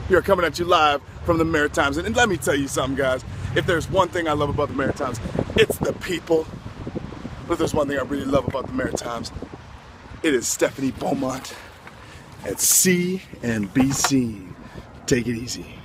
We are coming at you live from the Maritimes. And let me tell you something, guys. If there's one thing I love about the Maritimes, it's the people. But if there's one thing I really love about the Maritimes, it is Stephanie Beaumont at C and B C. Take it easy.